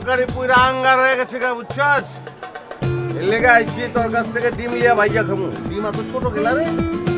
তরকারি পুরা আঙ্গার হয়ে গেছে গা, বুঝছস? এর লেগে আইছি তোর কাছ থেকে ডিম লিয়া ভাইজা খামু। ডিম এত ছোট গেলা রে,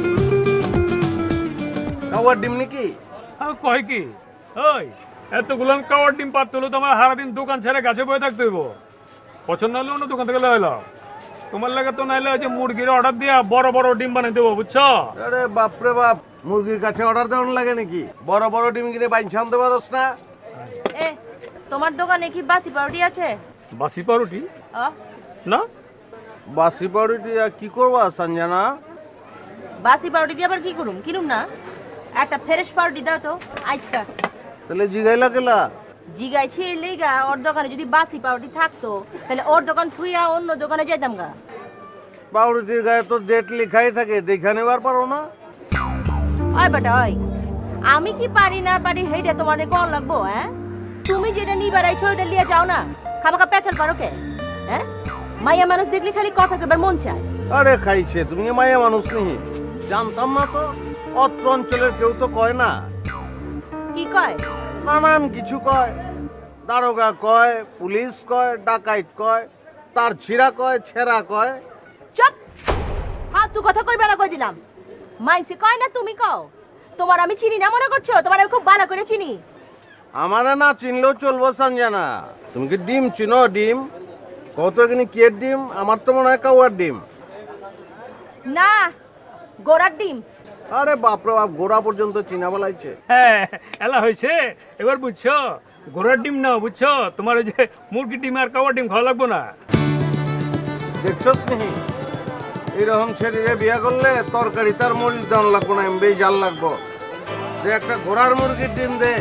কাওয়ার ডিম নাকি? কয় কি ওই এতগুলান কাওয়ার ডিম পাত হলো তোমার সারাদিন দোকান ছেড়ে গাছে বয়ে থাকতে হইব। পছন্দ হলে অন্য দোকান থেকে লইল। তোমার লাগে তো নাইলে ওই যে মুরগির অর্ডার দিয়া বড় বড় ডিম বানাই দেবো, বুঝছো? আরে বাপরে বাপ, মুরগির কাছে অর্ডার দেওয়ার লাগে নাকি? বড় বড় ডিম কিনে বাইন আনতে পারস না? এ তোমার দোকানে কি বাসি পাউরুটি আছে? বাসি পাউরুটি আহ, না? বাসি পাউরুটি আর কি করবা সঞ্জনা? বাসি পাউরুটি দিয়ে আবার কি করুম? কিনুম না, একটা ফ্রেশ পাউরুটি দাও তো আজকাল। তাহলে জিগাইলা কেলা? জিগাইছি এই লেগা, ওর দোকানে যদি বাসি পাউরুটি থাকতো তাহলে ওর দোকান থুইয়া অন্য দোকানে যেতাম গা। পাউরুটির গায়ে তো ডেট লেখাই থাকে, দেখা নেবার পারো না? ওই বেটা ওই, আমি কি পারি না পারি সেইটা তোমার কোন লাগবো? হ্যাঁ, তুমি যেটা নিবার আইছো ওইটা লিয়ে যাও না, খামাখা পেছাল পারো কে? হ্যাঁ, মাইয়া মানুষ দেখলে খালি কথা কেবার মন চায়। আরে খাইছে, তুমি কি মায়া মানুষ নেই? জানতাম না তো। অত্র অঞ্চলের কেউ তো কয় না, কি কয়? নানান কিছু কয়। দারোগা কয়, পুলিশ কয়, ডাকাইত কয়, তার ছিঁড়া কয়, ছেঁড়া কয়। চুপ! হ্যাঁ, তুই কথা কইবা না কই দিলাম। মাইসে কয় না তুমি কও। তোমার আমি চিনি না মনে করছো? তোমার আমি খুব ভালো করে চিনি। আমারে না চিনলেও চলবো সঞ্জনা। তুমি কি ডিম চিনো? ডিম কত এখানে কে ডিম? আমার তো মনে হয় কাওয়ার ডিম। না, গোড়ার ডিম। আরে বাপরে বাপ, গোড়া পর্যন্ত চিনা বলাইছে। হ্যাঁ, এলা হয়েছে এবার, বুঝছো? ঘোড়ার ডিম নাও, বুঝছো? তোমার ওই যে মুরগির ডিম আর কাওয়ার ডিম খাওয়া লাগবো না। দেখছস নেহি, এইরকম ছেলেরে বিয়া করলে তরকারি তার মরিচ দাম লাগবো না, এমবি জাল লাগবো। যে একটা ঘোড়ার মুরগির ডিম দে।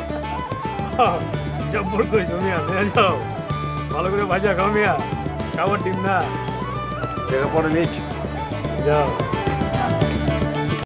জব্বর কইছো মিয়া, নিয়ে যাও ভালো করে ভাজা খাও মিয়া, কাওয়ার ডিম না। দেখা পরে নিয়েছি। যাও।